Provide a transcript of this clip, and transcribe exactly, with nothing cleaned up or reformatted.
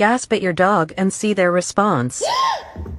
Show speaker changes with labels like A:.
A: Gasp at your dog and see their response.